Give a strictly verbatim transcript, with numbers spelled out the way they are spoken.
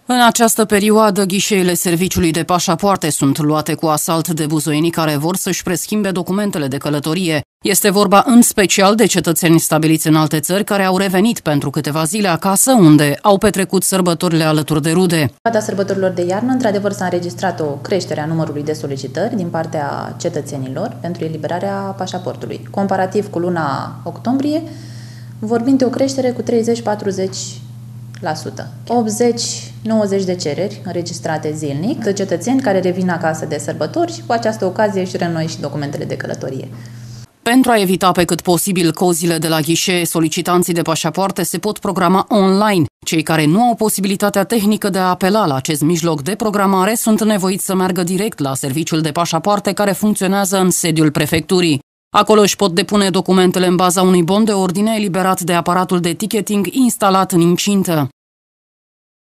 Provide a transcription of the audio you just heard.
În această perioadă, ghișeele serviciului de pașapoarte sunt luate cu asalt de buzoienii care vor să-și preschimbe documentele de călătorie. Este vorba în special de cetățeni stabiliți în alte țări care au revenit pentru câteva zile acasă, unde au petrecut sărbătorile alături de rude. În sărbătorilor de iarnă, într-adevăr, s-a înregistrat o creștere a numărului de solicitări din partea cetățenilor pentru eliberarea pașaportului. Comparativ cu luna octombrie, vorbim de o creștere cu treizeci patruzeci la sută. optzeci nouăzeci de cereri înregistrate zilnic, cetățeni care revin acasă de sărbători și cu această ocazie își reînnoie și documentele de călătorie. Pentru a evita pe cât posibil cozile de la ghișee, solicitanții de pașapoarte se pot programa online. Cei care nu au posibilitatea tehnică de a apela la acest mijloc de programare sunt nevoiți să meargă direct la serviciul de pașapoarte care funcționează în sediul prefecturii. Acolo își pot depune documentele în baza unui bon de ordine eliberat de aparatul de ticketing instalat în incintă.